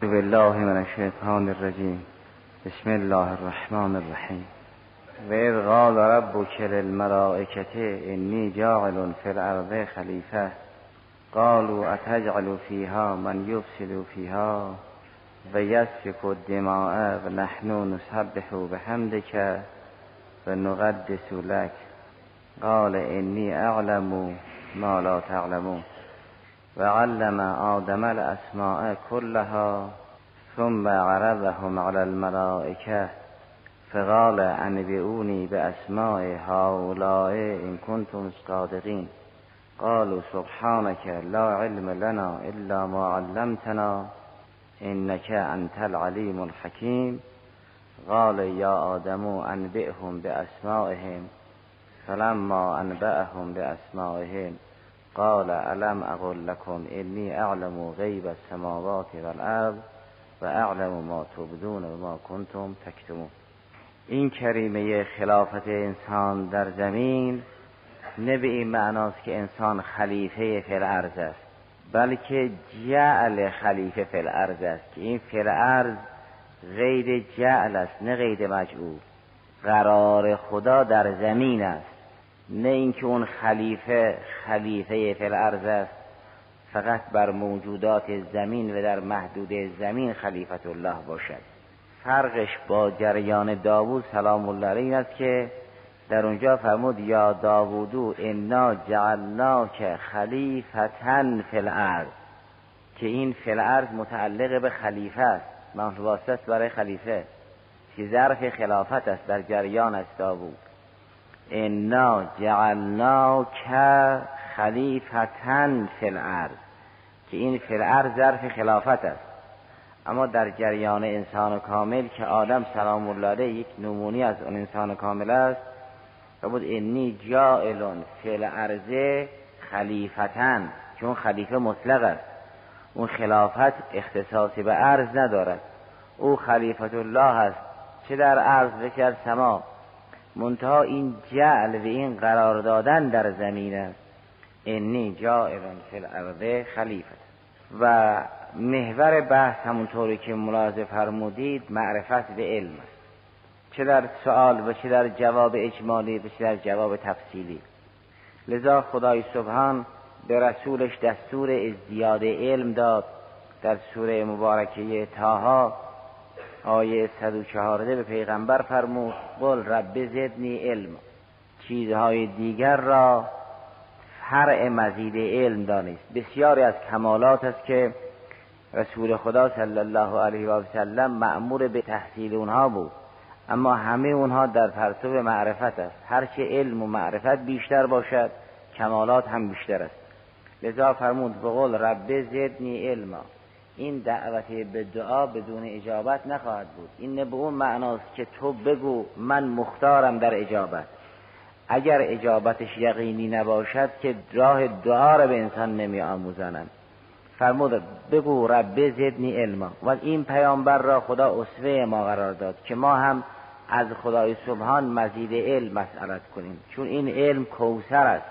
بالله من الشیطان الرجیم. بسم الله الرحمن الرحیم. و اذ قال ربک للملائکة انی جاعل فی الارض خلیفه قالوا اتجعل فیها من یفسد فیها و یسفک الدماء و نحن نسبح بحمدک و نقدس لک قال انی اعلم ما لا تعلمون و علم آدم الاسماء كلها ثم عرضهم على الملائكة فقال انبئوني باسماء هؤلاء ان كنتم صادقين قالوا سبحانك لا علم لنا الا ما علمتنا انك انت العليم الحكيم قال يا آدم انبئهم باسمائهم فلما انبأهم باسمائهم قال الم اقل لكم انی اعلم غیب السماوات والارض و اعلم ما تبدون و ما کنتم تکتمون. این کریمه خلافت انسان در زمین نه به این معناست که انسان خلیفه فی الارض است، بلکه جعل خلیفه فی الارض است که این فی الارض غیر جعل است نه غیر مجعول. قرار خدا در زمین است، نه اینکه اون خلیفه فی الارض است فقط بر موجودات زمین و در محدود زمین خلیفت الله باشد. فرقش با جریان داوود سلام الله علیه است که در اونجا فرمود یا داوودو انا جعلناک خلیفتن فی الارض، که این فی الارض متعلق به خلیفه است، منصوبه است برای خلیفه، که ظرف خلافت است در جریان است داوود. انا جعلناک خلیفتن فی الارض، که این فی الارض ظرف خلافت است. اما در جریان انسان کامل که آدم سلام الله علیه یک نمونی از اون انسان کامل است و بود انی جاعل فی الارض خلیفتن، چون خلیفه مطلق است، اون خلافت اختصاصی به ارض ندارد، او خلیفت الله است چه در ارض و چه در سما. منتها این جعل و این قرار دادن در زمین است. انی جاعل فی الارض خلیفه. و محور بحث همونطوری که ملاحظه فرمودید معرفت به علم است، چه در سوال و چه در جواب اجمالی و چه در جواب تفصیلی. لذا خدای سبحان به رسولش دستور ازدیاد علم داد. در سوره مبارکه طه آیه 114 به پیغمبر فرمود قل رب زدنی علم، چیزهای دیگر را فرع مزید علم دانست. بسیاری از کمالات است که رسول خدا صلی الله علیه و سلم مأمور به تحصیل اونها بود، اما همه اونها در پرتو معرفت است. هرچه علم و معرفت بیشتر باشد کمالات هم بیشتر است. لذا فرمود بقول رب زدنی علما. این دعوت به دعا بدون اجابت نخواهد بود. این نه به اون معناست که تو بگو من مختارم در اجابت. اگر اجابتش یقینی نباشد که راه دعا را به انسان نمی آموزانند. فرمود بگو رب زدنی علما. و این پیامبر را خدا اسوه ما قرار داد که ما هم از خدای سبحان مزید علم مسئلت کنیم، چون این علم کوثر است،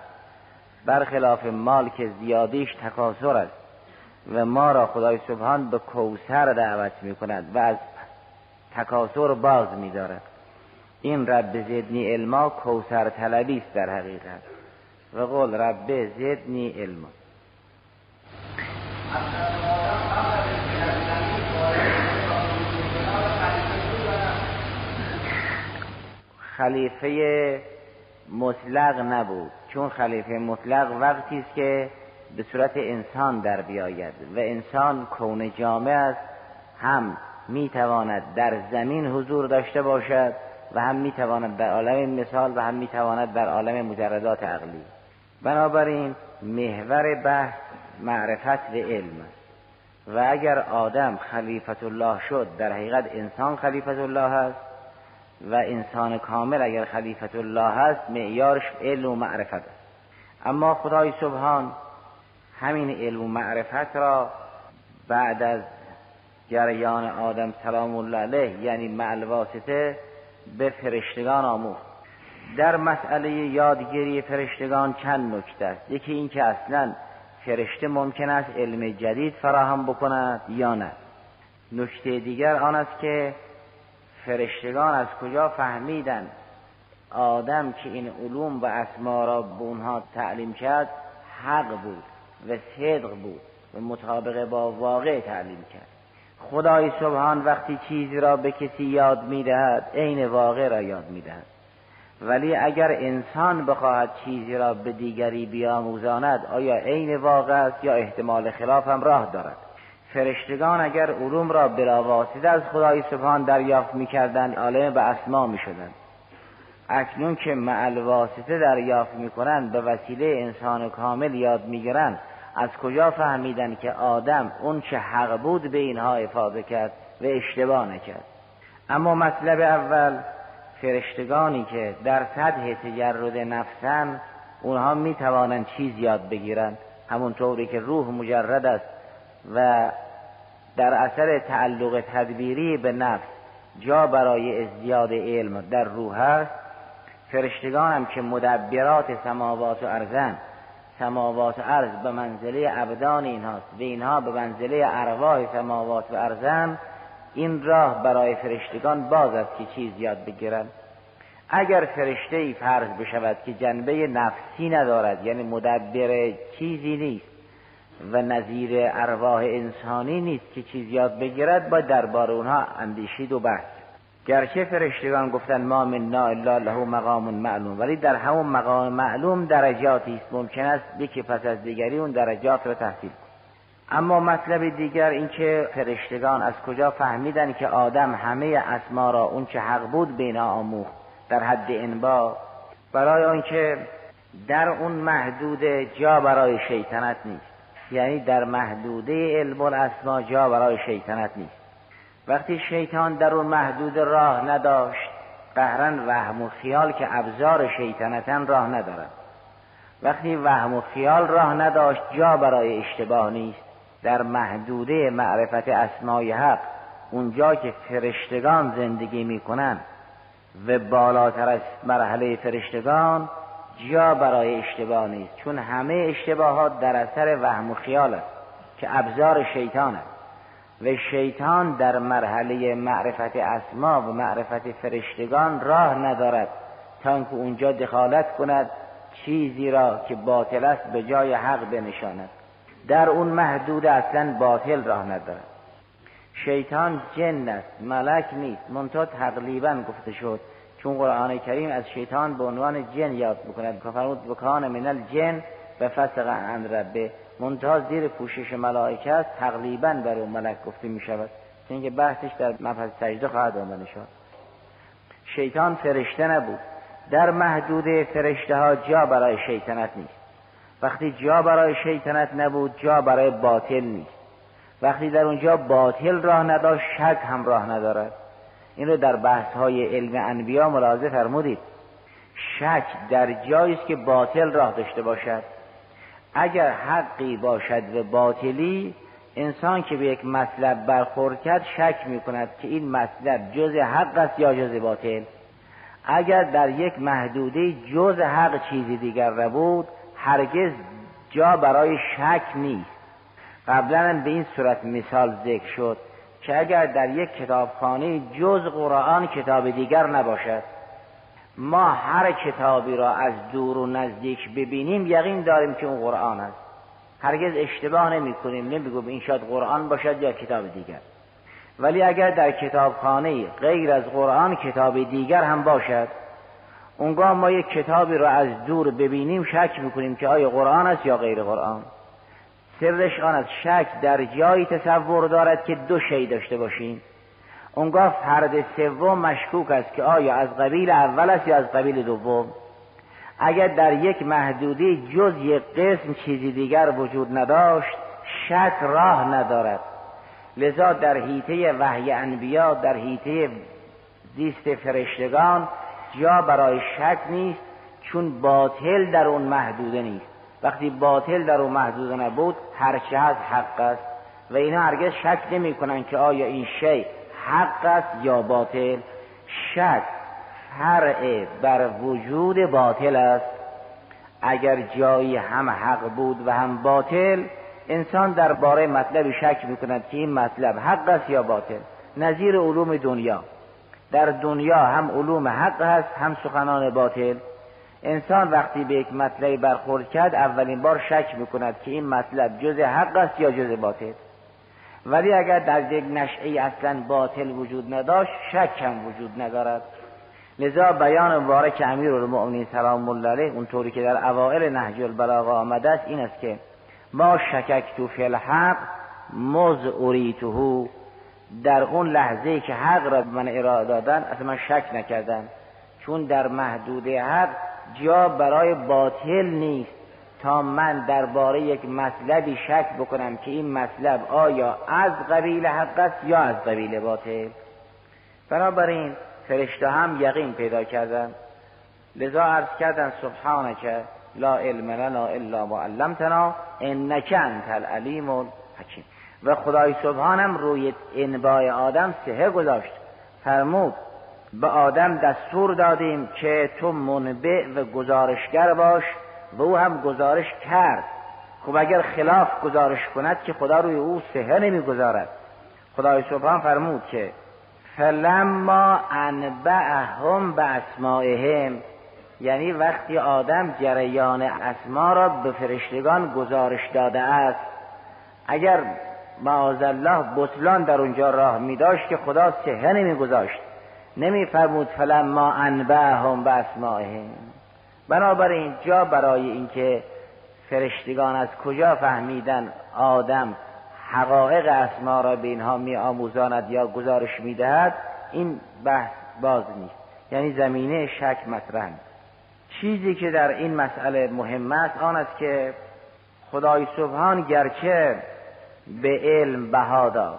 برخلاف مال که زیادیش تکاثر است و ما را خدای سبحان به کوثر دعوت می کند و از تکاثر باز می دارد. این رب زدنی علما کوثر طلبی است در حقیقت. و قول رب زدنی علما. خلیفه مطلق نبود، چون خلیفه مطلق وقتی است که به صورت انسان در بیاید و انسان کون جامع است، هم میتواند در زمین حضور داشته باشد و هم میتواند در عالم مثال و هم میتواند در عالم مجردات عقلی. بنابراین محور بحث معرفت به علم است. و اگر آدم خلیفت الله شد در حقیقت انسان خلیفت الله است و انسان کامل اگر خلیفت الله است معیارش علم و معرفت است. اما خدای سبحان همین علم و معرفت را بعد از جریان آدم سلام الله علیه یعنی مع الواسطه به فرشتگان آموخت. در مسئله یادگیری فرشتگان چند نکته است. یکی این که اصلا فرشته ممکن است علم جدید فراهم بکند یا نه. نکته دیگر آن است که فرشتگان از کجا فهمیدن آدم که این علوم و اسما را به اونها تعلیم کرد حق بود و صدق بود و مطابق با واقع تعلیم کرد. خدای سبحان وقتی چیزی را به کسی یاد می‌دهد عین واقع را یاد می‌دهد، ولی اگر انسان بخواهد چیزی را به دیگری بیاموزاند آیا عین واقع است یا احتمال خلاف هم راه دارد؟ فرشتگان اگر علوم را بلا واسطه از خدای سبحان دریافت می‌کردند عالم به اسما می‌شدند. اکنون که مع الواسطه دریافت می‌کنند به وسیله انسان کامل یاد می‌گیرند، از کجا فهمیدن که آدم اون چه حق بود به اینها افاضه کرد و اشتباه نکرد؟ اما مطلب اول، فرشتگانی که در سطح تجرد نفسن اونها میتوانند چیز یاد بگیرند، همونطوری که روح مجرد است و در اثر تعلق تدبیری به نفس جا برای ازدیاد علم در روح است. فرشتگان هم که مدبرات سماوات و ارضن، سماوات و ارض به منزله ابدان اینهاست و اینها به منزله ارواح سماوات و ارضن، این راه برای فرشتگان باز است که چیز یاد بگیرند. اگر فرشته‌ای فرض بشود که جنبه نفسی ندارد، یعنی مدبر چیزی نیست و نظیر ارواح انسانی نیست که چیز یاد بگیرد، باید درباره اونها اندیشید و بحث. گرچه فرشتگان گفتن ما منا الا له مقام معلوم، ولی در همون مقام معلوم درجاتی است، ممکن است یکی پس از دیگری اون درجات را تحصیل کند. اما مطلب دیگر این که فرشتگان از کجا فهمیدن که آدم همه اسما را اون چه حق بود بینا آموخت در حد انبا؟ برای آن که در اون محدود جا برای شیطنت نیست، یعنی در محدوده علم الاسما جا برای شیطنت نیست. وقتی شیطان در اون محدود راه نداشت، قهرن وهم و خیال که ابزار شیطنتن راه ندارد. وقتی وهم و خیال راه نداشت، جا برای اشتباه نیست. در محدوده معرفت اسمای حق، اونجا که فرشتگان زندگی میکنن و بالاتر از مرحله فرشتگان، جا برای اشتباه نیست، چون همه اشتباهات در اثر وهم و خیال است که ابزار شیطان است و شیطان در مرحله معرفت اسما و معرفت فرشتگان راه ندارد تا اینکه اونجا دخالت کند، چیزی را که باطل است به جای حق بنشاند. در اون محدود اصلا باطل راه ندارد. شیطان جن است، ملک نیست، منتها تقریبا گفته شد، چون قرآن کریم از شیطان به عنوان جن یاد می‌کند که فرمود وکان من الجن بفسق عن ربه، منتها زیر پوشش ملائکه است، تقریبا بر اون ملک گفته می‌شود، چون که بحثش در مبحث سجده خواهد آمد. شیطان فرشته نبود. در محدود فرشته ها جا برای شیطنت نیست. وقتی جا برای شیطنت نبود، جا برای باطل نیست. وقتی در اونجا باطل راه نداشت، شک هم راه ندارد. این رو در بحث های علم انبیا ملاحظه فرمودید. شک در جایی است که باطل راه داشته باشد. اگر حقی باشد و باطلی، انسان که به یک مطلب برخورد کرد شک می‌کند که این مطلب جز حق است یا جز باطل. اگر در یک محدوده جز حق چیزی دیگر نبود، هرگز جا برای شک نیست. قبلا هم به این صورت مثال ذکر شد که اگر در یک کتابخانه جز قرآن کتاب دیگر نباشد، ما هر کتابی را از دور و نزدیک ببینیم یقین داریم که اون قرآن است. هرگز اشتباه نمی کنیم، نمیگویم این شاید قرآن باشد یا کتاب دیگر. ولی اگر در کتابخانه غیر از قرآن کتاب دیگر هم باشد، اونگاه ما یک کتابی را از دور ببینیم شک میکنیم که آیا قرآن است یا غیر قرآن. سرش آن است شک در جایی تصور دارد که دو شی داشته باشیم، اونگاه فرد سوم مشکوک است که آیا از قبیل اول است یا از قبیل دوم. اگر در یک محدوده جز یک قسم چیزی دیگر وجود نداشت، شک راه ندارد. لذا در حیطه وحی انبیا، در حیطه زیست فرشتگان جا برای شک نیست، چون باطل در اون محدوده نیست. وقتی باطل در اون محدوده نبود، هرچه هست حق است و اینا هرگز شک نمی کنن که آیا این شی حق است یا باطل. شک فرع بر وجود باطل است. اگر جایی هم حق بود و هم باطل، انسان درباره مطلبی شک میکند که این مطلب حق است یا باطل. نظیر علوم دنیا، در دنیا هم علوم حق هست هم سخنان باطل. انسان وقتی به یک مطلبی برخورد کرد اولین بار شک میکند که این مطلب جز حق است یا جز باطل. ولی اگر در یک نشأه اصلا باطل وجود نداشت شک هم وجود ندارد. لذا بیان مبارک امیرالمؤمنین سلام الله علیه اونطوری که در اوائل نهج البلاغه آمده است این است که ما شککت فی الحق مذ اریته، در اون لحظه‌ای که حق را به من ارائه دادن اصلا من شک نکردم، چون در محدوده حق جا برای باطل نیست تا من درباره یک مطلبی شک بکنم که این مطلب آیا از قبیل حق است یا از قبیل باطل. بنابراین فرشته هم یقین پیدا کردن، لذا عرض کردن سبحانک لا علم لنا الا ما علمتنا انک انت العلیم الحکیم. و خدای سبحانم روی انباء آدم سحر گذاشت، فرمود به آدم دستور دادیم که تو منبع و گزارشگر باش و او هم گزارش کرد. خب اگر خلاف گزارش کند که خدا روی او سحر نمی گذارد. خدای سبحان فرمود که فلما انبأهم باسمائهم، یعنی وقتی آدم جریان اسما را به فرشتگان گزارش داده است، اگر معاذالله بطلان در اونجا راه می داشت که خدا سحر نمی گذاشت، نمی فرمود فلما انبأهم باسمائهم. بنابراین جا برای اینکه فرشتگان از کجا فهمیدن آدم حقایق اسما را به اینها می آموزاند یا گزارش می دهد، این بحث باز نیست، یعنی زمینه شک مطرح نیست. چیزی که در این مسئله مهم است آن است که خدای سبحان گرچه به علم بها داد،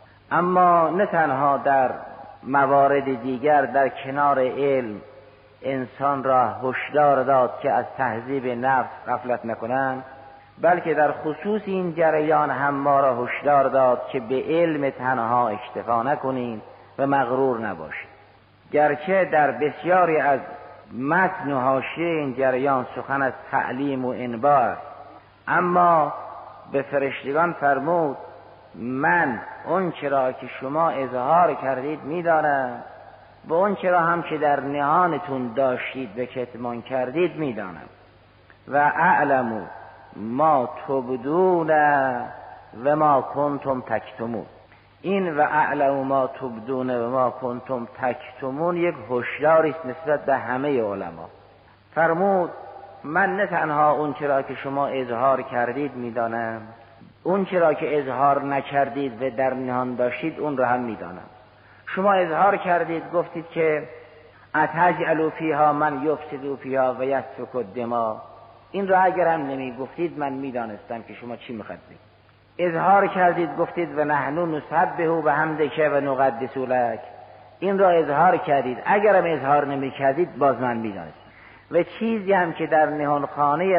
اما نه تنها در موارد دیگر در کنار علم انسان را هشدار داد که از تهذیب نفس غفلت نکنند، بلکه در خصوص این جریان هم ما را هشدار داد که به علم تنها اکتفا نکنید و مغرور نباشید. گرچه در بسیاری از متن و حاشیه این جریان سخن از تعلیم و انباء است، اما به فرشتگان فرمود من اون چرا که شما اظهار کردید میدانم و اون چرا هم که در نهانتون داشتید به کتمان کردید میدانم و اعلمو ما تبدون و ما کنتم تکتمون. این و اعلمو ما تبدون و ما کنتم تکتمون یک هشداری است نسبت به همه علما. فرمود من نه تنها اون چرا که شما اظهار کردید میدانم، اون چرا که اظهار نکردید و در نهان داشتید اون رو هم میدانم. شما اظهار کردید گفتید که اتجعل فیها من یفسد فیها و یسفک الدماء، این را اگر هم نمی گفتید من میدانستم که شما چی میخواید بگید. اظهار کردید گفتید و نحن نسبح بحمدک و نقدس لک، این را اظهار کردید، اگر هم اظهار نمی کردید باز من میدانستم. و چیزی هم که در نهان خانه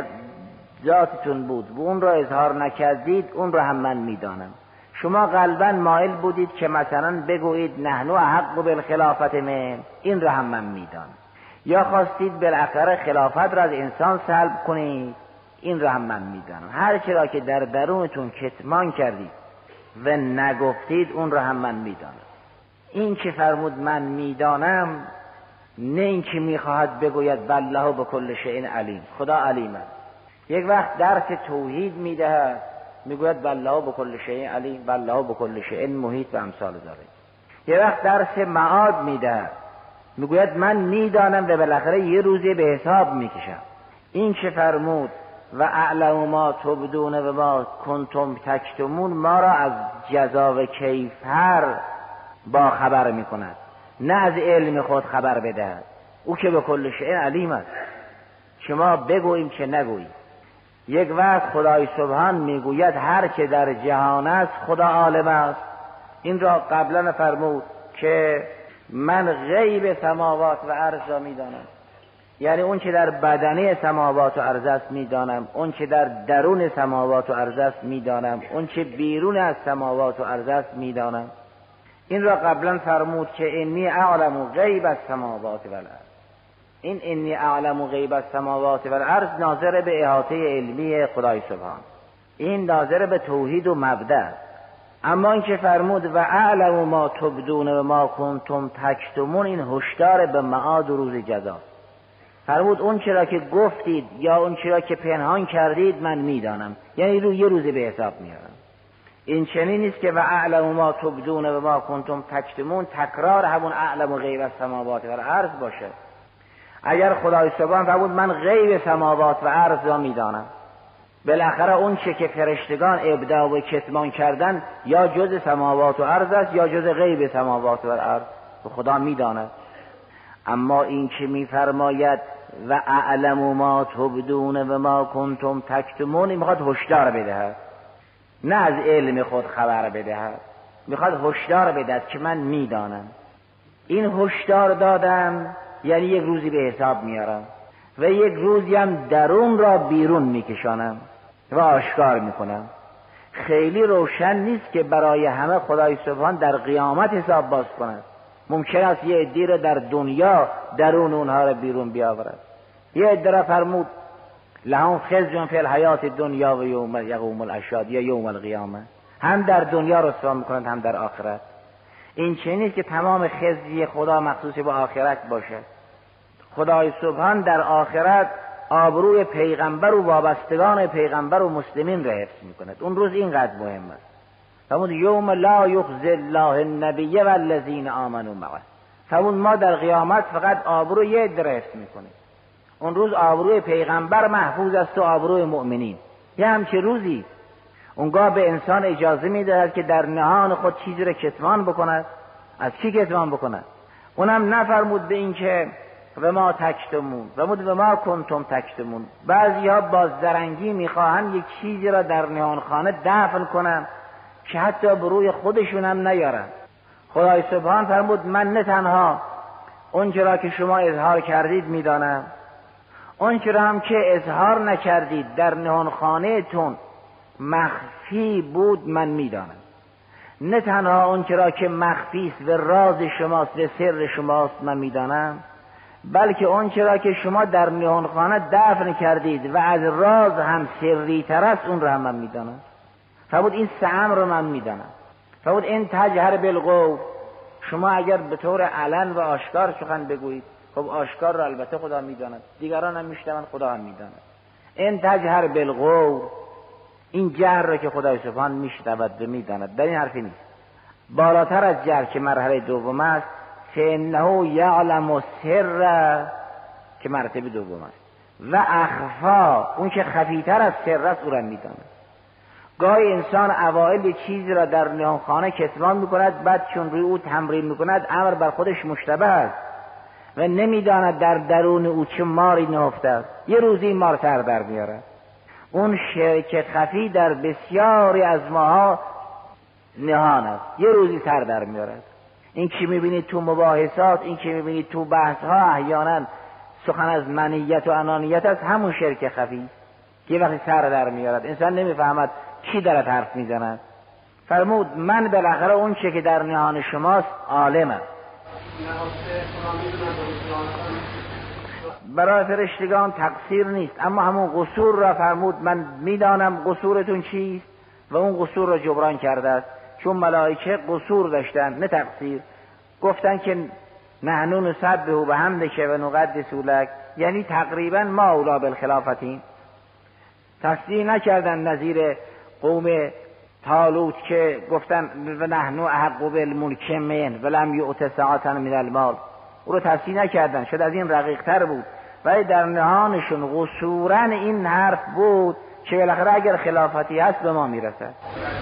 ذاتتون بود و اون را اظهار نکردید اون را هم من میدانم. شما قلباً مایل بودید که مثلا بگویید نحن احق بالخلافت من، این را هم من میدانم. یا خواستید بالاخره خلافت را از انسان سلب کنید، این را هم من میدانم. هر چرا که در درونتون کتمان کردید و نگفتید اون را هم من میدانم. این که فرمود من میدانم نه این که میخواهد بگوید والله بكل شیء علیم، خدا علیم است. یک وقت درس توحید میدهد میگوید والله بكل شیء علیم، والله بكل شیء محیط و امثال ذلک. یک وقت درس معاد میدهد میگوید من میدانم و بالاخره یه روزی به حساب میکشم. این که فرمود و اعلم ما تبدون و ما کنتم تکتمون ما را از جزا و کیفر با خبر میکند، نه از علم خود خبر بدهد. او که به کل شیء علیم است، شما بگوییم که نگوییم. یک وقت خدای سبحان میگوید هر که در جهان است خدا عالم است. این را قبلا فرمود که من غیب سماوات و ارض را میدانم، یعنی اون که در بدنه سماوات و ارض است میدانم، اون که در درون سماوات و ارض است میدانم، اون که بیرون از سماوات و ارض است میدانم. این را قبلا فرمود که انی اعلم غیب السماوات والارض. این انی اعلم غیب السماوات والارض ناظر به احاطه علمی خدای سبحان. این ناظر به توحید و مبدأ. اما این که فرمود و اعلم ما تبدون و ما کنتم تکتمون، این هشدار به معاد و روز جزا. فرمود اون چرا که گفتید یا اون چرا که پنهان کردید من میدانم، یعنی یه روزی به حساب میارم. این چنین نیست که و اعلم ما تبدون و ما کنتم تکتمون تکرار همون اعلم و غیب السماوات و الارض باشه. اگر خدای سبحان فرمود من غیب سماوات و ارض را میدانم، بالاخره اون چه که فرشتگان ابداع و کتمان کردن یا جز سماوات و ارض است یا جز غیب سماوات و ارض، خدا میداند. اما این که میفرماید و اعلم ما تبدون و ما کنتم تکتمون، این میخواد هشدار بدهد، نه از علم خود خبر بدهد، میخواد هشدار بدهد که من میدانم. این هشدار دادم یعنی یک روزی به حساب میارم و یک روزی هم درون را بیرون میکشانم و آشکار میکنم. خیلی روشن نیست که برای همه خدای سبحان در قیامت حساب باز کند. ممکن است یه عده را در دنیا درون اونها را بیرون بیاورد. یه عده را فرمود لهم خزي فی الحیات الدنیا و یوم یقوم الاشهاد یا یوم القیامه، هم در دنیا رسوا میکنند هم در آخرت. این چه نیست که تمام خزی خدا مخصوص به آخرت باشد. خدای سبحان در آخرت آبروی پیغمبر و وابستگان پیغمبر و مسلمین را حفظ میکند. اون روز اینقدر مهم است. فرمود یوم لا یخزی الله النبی والذین آمنوا معه. فرمود ما در قیامت فقط آبروی یه عده را حفظ میکنیم. اون روز آبروی پیغمبر محفوظ است و آبروی مؤمنین. یه همچه روزی اونگاه به انسان اجازه میدهد که در نهان خود چیزی را کتمان بکند. از کی کتمان بکند؟ اونم نفرمود به این که و ما تکتمون، فرمود و ما کنتم تکتمون. بعضی ها با زرنگی میخواهند یک چیزی را در نهانخانه دفن کنند که حتی به روی خودشون هم نیارن. خدای سبحان فرمود من نه تنها اون چرا که شما اظهار کردید میدانم، اون چرا هم که اظهار نکردید در نهانخانه تون مخفی بود من میدانم. نه تنها اون چرا که مخفی است و راز شماست و سر شماست من میدانم، بلکه اون چرا که شما در نهانخانه دفن کردید و از راز هم سری تر است اون را هم من میدانم. فرمود این سه امر رو من میدانم. فرمود این تجهر بالقول، شما اگر به طور علن و آشکار سخن بگویید، خب آشکار را البته خدا میداند، دیگران هم میشنوند، خدا هم میداند. این تجهر بالقول، این جهر را که خدای سبحان میشنود و میداند، در این حرفی نیست. بالاتر از جهر که مرحله دوم است، فانه یعلم السر که مرتبه دوم است و اخفا، اون که خفیتر از سر است او را میداند. گاهی انسان اوائل چیزی را در نهانخانه کتمان میکند، بعد چون روی او تمرین میکند امر بر خودش مشتبه است و نمیداند در درون او چه ماری نهفته است. یه روزی مار سر در میاره. اون شرک خفی در بسیاری از ماها نهان است، یه روزی سر در میارد. این که میبینید تو مباحثات، این که میبینید تو بحث ها احیانا سخن از منیت و انانیت است، همون شرک خفی که وقتی سر در میارد انسان نمیفهمد کی دارد حرف میزند. فرمود من بالاخره اون چه که در نهان شماست عالم است. برای فرشتگان تقصیر نیست، اما همون قصور را فرمود من میدانم قصورتون چیست و اون قصور را جبران کرده است. چون ملائکه قصور داشتن نه تقصیر، گفتن که نحن نسبح بحمدک و نقدس لک، یعنی تقریبا ما اولا بالخلافتین. تصدیق نکردن نظیر قوم طالوت که گفتن و نحن احق بالملک من ولم یؤت ساعة من المال، او رو تصدیق نکردن، شد از این رقیق تر بود. ولی در نهانشون قصورا این حرف بود که بالاخره اگر خلافتی هست به ما میرسد.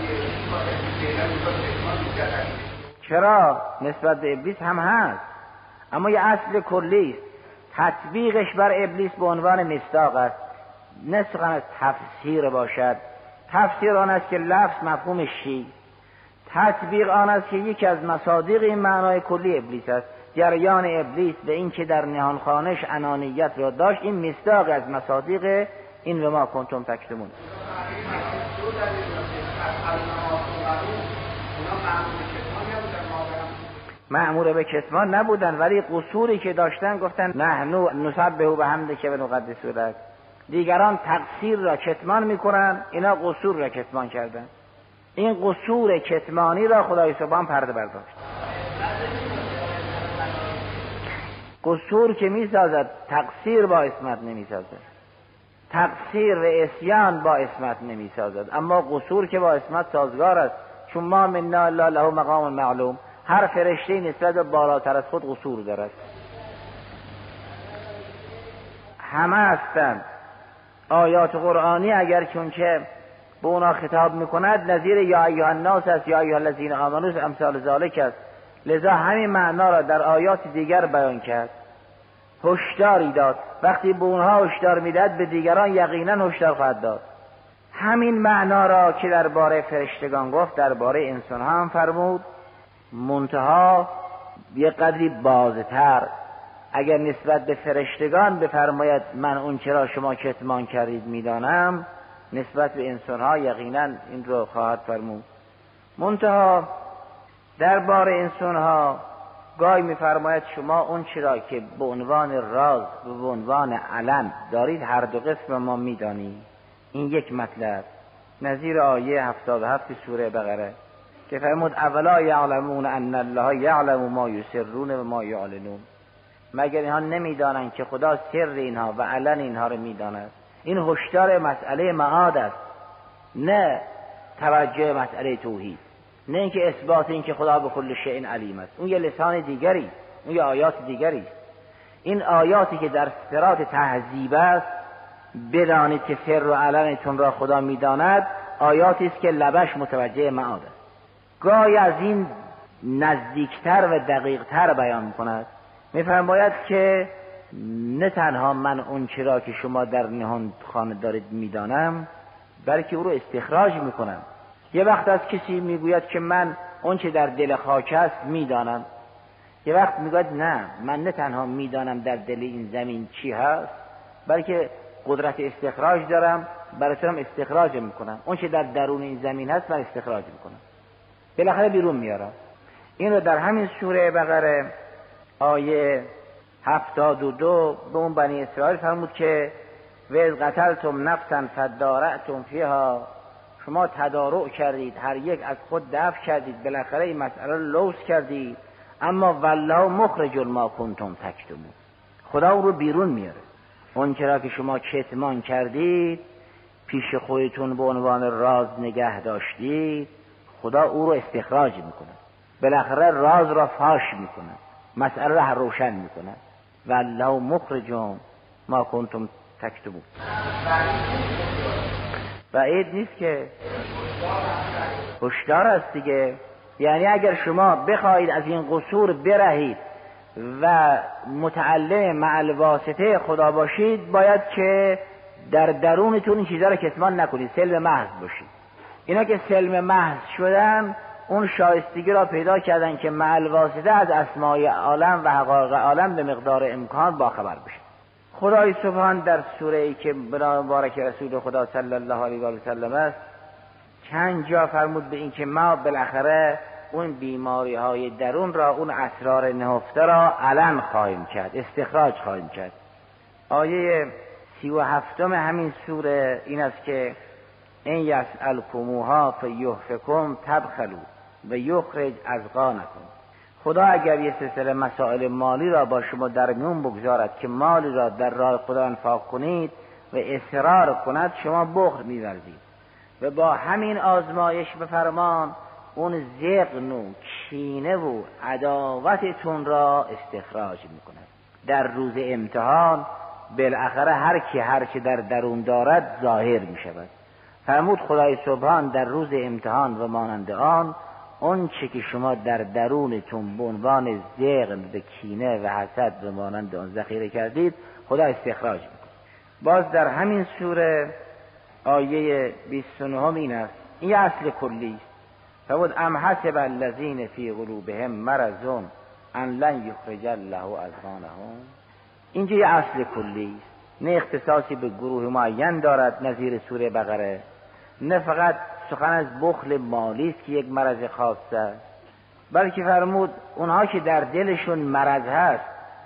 چرا؟ نسبت به ابلیس هم هست، اما یه اصل کلی است. تطبیقش بر ابلیس به عنوان مصداق است، نه سخن از تفسیر باشد. تفسیر آن است که لفظ مفهومش چی، تطبیق آن است که یکی از مصادیق این معنای کلی ابلیس است. جریان ابلیس به این که در نهانخانش انانیت را داشت، این مصداق از مصادیق این و ما کنتم تکتمون. مأمور به کتمان نبودن، ولی قصوری که داشتن گفتن نحن نسبح بحمدک و نقدس لک. دیگران تقصیر را کتمان میکنن، اینا قصور را کتمان کردن. این قصور کتمانی را خدای سبحان پرده برداشت. قصور که میسازد تقصیر با عصمت نمیسازد، تقصیر و عصیان با عصمت نمیسازد، اما قصور که با عصمت سازگار است. چون ما منا الا له مقام معلوم، هر فرشته نسبت به بالاتر از خود قصور دارد. همه هستند آیات قرآنی اگر چونچه به اونا خطاب میکند نظیر یا ایها الناس است، یا ایها الذین آمنوا امثال ذالک است. لذا همین معنا را در آیات دیگر بیان کرد، هشداری داد. وقتی به اونها هشدار میداد به دیگران یقینا هشدار خواهد داد. همین معنا را که درباره فرشتگان گفت درباره انسان ها هم فرمود، منتها یه قدری بازتر. اگر نسبت به فرشتگان بفرماید من اون چرا شما کتمان کردید میدانم، نسبت به انسان ها یقینا این رو خواهد فرمود. منتها درباره انسان ها گاهی میفرماید شما اون چرا که به عنوان راز و به عنوان علن دارید هر دو قسم ما میدانید. این یک مطلب نظیر آیه 77 سوره بقره که فرمود اولا یعلمون ان الله یعلم ما یسرون و ما یعلنون. مگر اینها نمیدانند که خدا سر اینها و علن اینها رو میداند. این هشدار مسئله معاد است، نه توجه مسئله توحید، نه اینکه اثبات این که خدا به کل شیء علیم است. اون یه لسان دیگری، اون یه آیات دیگری. این آیاتی که در صراط تهذیب است، بدانید که سر و علنتون را خدا میداند، آیاتی است که لبش متوجه معاد است. گاهی از این نزدیکتر و دقیقتر بیان میکند. میفرماید که نه تنها من اون چرا که شما در نهان خانه دارید میدانم، بلکه او رو استخراج میکنم. یه وقت از کسی میگوید که من اون چه در دل خاک است میدانم، یه وقت میگوید نه من نه تنها میدانم در دل این زمین چی هست، بلکه قدرت استخراج دارم، براتونم استخراج میکنم. اون چه در درون این زمین هست من استخراج میکنم، بالاخره بیرون میارم. این رو در همین سوره بقره آیه 72 به اون بنی اسرائیل فرمود که و اذ قتلتم نفسا فادارأتم فیها، شما تدارع کردید، هر یک از خود دفع کردید، بالاخره این مسئله رو لوث کردید. اما والله مخرج ما کنتم تکتمون، خدا او رو بیرون میاره. اون چرا که شما کتمان کردید، پیش خودتون به عنوان راز نگه داشتید، خدا او رو استخراج میکنه، بالاخره راز را فاش میکنه، مسئله را روشن میکنه. والله مخرج ما کنتم تکتمون. بعید نیست که هشدار است دیگه. یعنی اگر شما بخواهید از این قصور برهید و متعلم مع الواسطه خدا باشید، باید که در درونتون این چیزا رو کتمان نکنید، سلم محض باشید. اینا که سلم محض شدن، اون شایستگی را پیدا کردن که مع الواسطه از اسماء عالم و حقایق عالم به مقدار امکان باخبر بشید. خدای سبحان در سوره ای که بنا مبارک رسول خدا صلی الله علیه و سلم است چند جا فرمود به این که ما بالاخره اون بیماری های درون را، اون اسرار نهفته را علن خواهیم کرد، استخراج خواهیم کرد. آیه 37 همین سوره این است که ان یسألکموها فیحفکم تبخلوا و یخرج اذقانکم. خدا اگر یه سلسله مسائل مالی را با شما در میون بگذارد که مالی را در راه خدا انفاق کنید و اصرار کند، شما بخل می‌ورزید و با همین آزمایش به فرمان اون زغن و کینه و عداوتتون را استخراج می‌کند. در روز امتحان بالاخره هر کی هر چه در درون دارد ظاهر می‌شود. فرمود خدای سبحان در روز امتحان و مانند آن، اون چه که شما در درونتون به عنوان زغن به کینه و حسد و مانند آن ذخیره کردید، خدا استخراج می‌کند. باز در همین سوره آیه 29 این است، این اصل کلی است. فرمود ام حسب الذین فی قلوبهم مرض ان لن یخرج الله اذقانهم. اینجا یه اصل کلی است، نه اختصاصی به گروه معین دارد نظیر سوره بقره، نه فقط سخن از بخل مالی است که یک مرض خاص است، بلکه فرمود اونها که در دلشون مرض هست،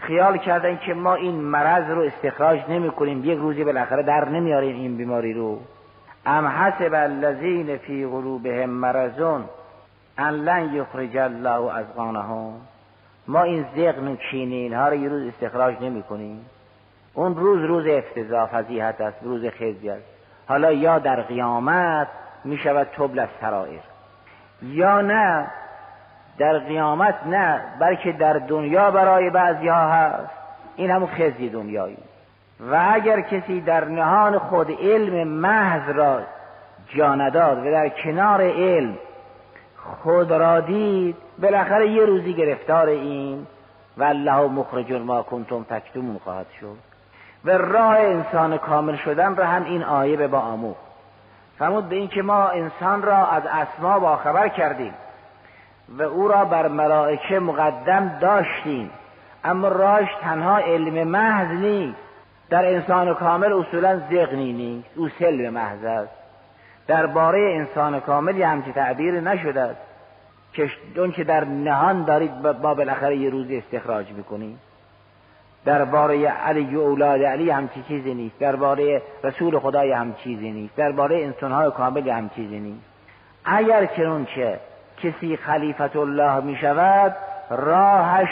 خیال کردن که ما این مرض رو استخراج نمی کنیم، یک روزی بالاخره در نمیاریم این بیماری رو. ام حسب الذین فی قلوبهم مرض ان لن یخرج الله اضغانهم. ما این ذقن و کینه اینها رو یه روز استخراج نمی کنیم. اون روز افتضاح فضیحت است، روز خزی است. حالا یا در قیامت می شود تبل السرائر، یا نه در قیامت نه، بلکه در دنیا برای بعضی ها هست. این همون خزی دنیایی. و اگر کسی در نهان خود علم محض را جا نداد و در کنار علم خود را دید، بالاخره یه روزی گرفتار این والله مخرج ما کنتم تکتمون خواهد شد. و راه انسان کامل شدن را هم این آیه به با آموخت. فرمود به این که ما انسان را از اسما باخبر کردیم و او را بر ملائکه مقدم داشتیم، اما راهش تنها علم محض نیست. در انسان کامل اصولا ذقنی نیست، او سلم محض است. درباره انسان کامل یه همچه تعبیر نشده است که اون که در نهان دارید ما بالاخره یه روزی استخراج میکنیم. درباره علی و اولاد علی هم چیزی نیست، درباره رسول خدای هم چیزی نیست، درباره انسان‌های کامل هم چیزی نیست. اگر چنانچه کسی خلیفت الله می شود، راهش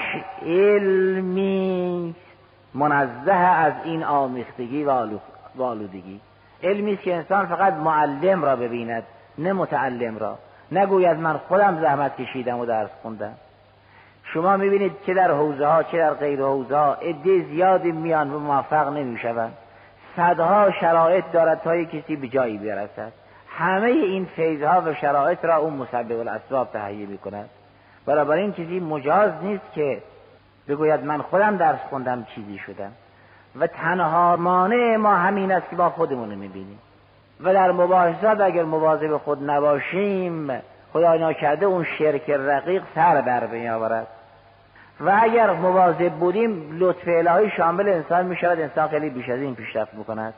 علمی منزه از این آمیختگی و آلودگی. علمی است که انسان فقط معلم را ببیند نه متعلم را، نگوید من خودم زحمت کشیدم و درس خوندم. شما میبینید چه در حوزه ها چه در غیر حوزه ها عده زیادی میان و موفق نمیشوند. صدها شرایط دارد تا یک کسی به جایی برسد. همه این فیضها و شرایط را اون مسبب الاسباب تهیه میکند. برابر این چیزی مجاز نیست که بگوید من خودم درس خوندم چیزی شدم. و تنها مانع ما همین است که ما خودمون میبینیم و در مباحثات اگر مواظب خود نباشیم خدای ناکرده اون شرک رقیق سر در میآورد. و اگر مواظب بودیم لطف الهی شامل انسان میشود، انسان خیلی بیش از این پیشرفت میکند.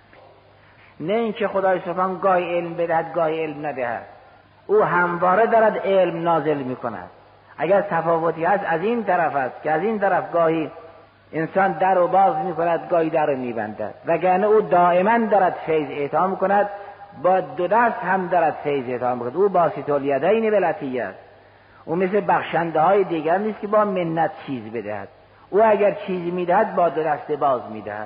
نه اینکه خدای سبحان گاهی علم بدهد گاهی علم ندهد، او همواره دارد علم نازل میکند. اگر تفاوتی هست از این طرف است که از این طرف گاهی انسان در و باز میکند گاهی در رو میبندد، وگرنه او دائما دارد فیض اعطا میکند، با دو دست هم دارد فیض اعطا میکند. او باسط الیدین بالعطیه است. او مثل بخشنده های دیگر نیست که با منت چیز بدهد. او اگر چیزی میدهد با دو دست باز میدهد.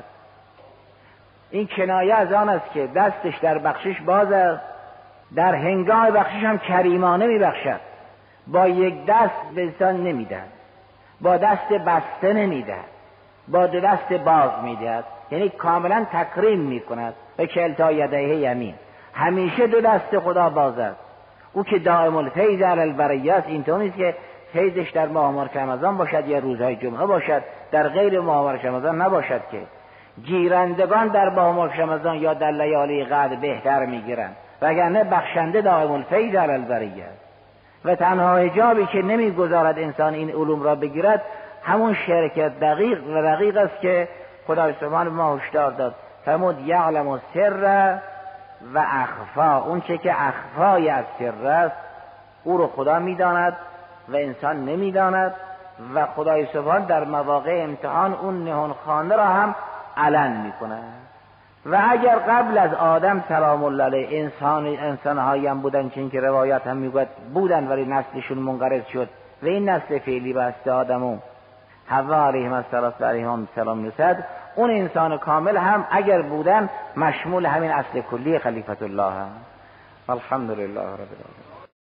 این کنایه از آن است که دستش در بخشش باز است، در هنگام بخشش هم کریمانه میبخشد. با یک دست به انسان نمیدهد، با دست بسته نمیدهد، با دو دست باز میدهد. یعنی کاملا تکریم میکند. و کلتا یدیه یمین، همیشه دو دست خدا باز است. او که دائم الفیض علی البریه است. اینطور نیست که فیضش در ماه مبارک رمضان باشد یا روزهای جمعه باشد، در غیر ماه مبارک رمضان نباشد که گیرندگان در ماه مبارک رمضان یا در لیالی قدر بهتر میگیرند، وگرنه بخشنده دائم الفیض علی البریه است. و تنها حجابی که نمیگذارد انسان این علوم را بگیرد همون شرک دقیق و رقیق است که خدای سبحانه ما هشدار داد. فرمود یعلم السر و اخفا. اون چه که اخفای از سر است او رو خدا میداند و انسان نمیداند. و خدای سبحان در مواقع امتحان اون نهان خانه را هم علن میکند. و اگر قبل از آدم سلام الله علیه انسان‌هایی هم بودن، چون که روایات هم میگوید بودن ولی نسلشون منقرض شد و این نسل فعلی بسته آدم و حوا علیهم السلام رسد، اون انسان کامل هم اگر بودن مشمول همین اصل کلی خلیفت الله هم. الحمدلله رب العالمین.